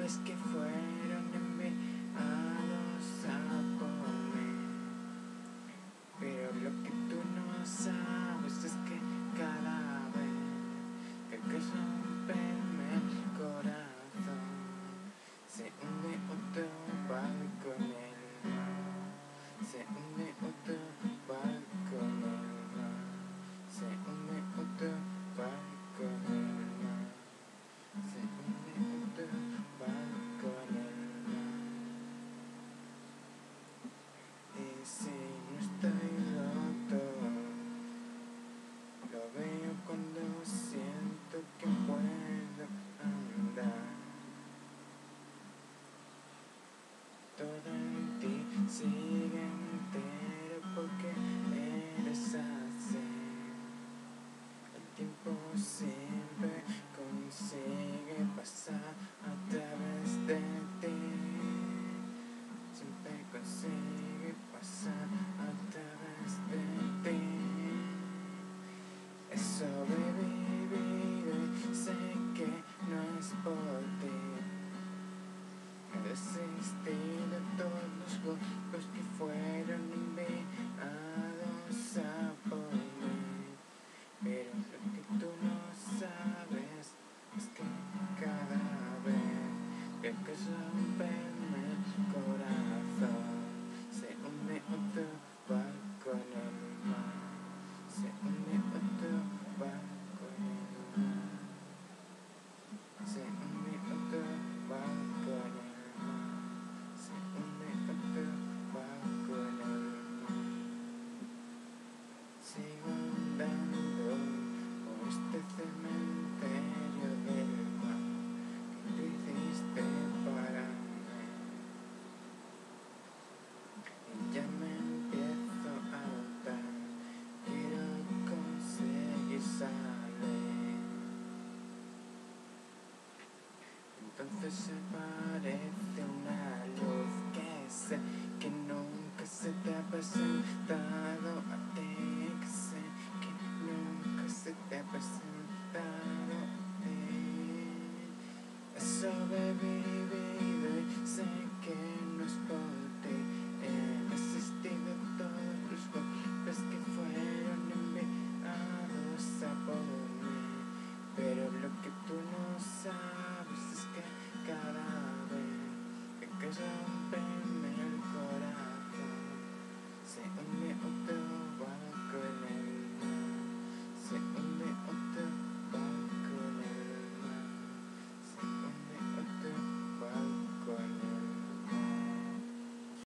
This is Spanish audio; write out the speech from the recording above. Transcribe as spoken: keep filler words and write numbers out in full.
sabes que fueron enviados a por mí, pero lo que tú no sabes es que cada vez que quieres romperme el corazón, se hunde otro barco en el mar, se hunde otro barco en el mar, se hunde otro barco en el mar, se hunde otro barco en el mar. Y si no estoy roto, lo veo cuando siento que puedo andar. Todo en ti sigue entero porque eres así. El tiempo siempre consigue pasar a través de ti. Siempre consigue pasar a través de ti. He sobrevivido y sé que no es por ti. He resistido todos los golpes que fueron enviados a por mí, pero lo que tú no sabes es que cada vez que quieres romperme el corazón, se hunde otro barco en el mar, se hunde otro barco en el mar, se hunde otro barco en el mar, se hunde otro barco en el mar. Sigo andando por este cementerio del mar que tú hiciste para mí, y ya me empiezo a agotar, quiero conseguir salir. Entonces se parece una luz que sé que nunca se te ha presentado a ti, que sé que nunca se te ha presentado a ti. He sobrevivido y sé que no es por ti. He resistido todos los golpes que fueron enviados a por mí, pero lo que tú no sabes es que cada vez que quieres romperme el corazón, se hunde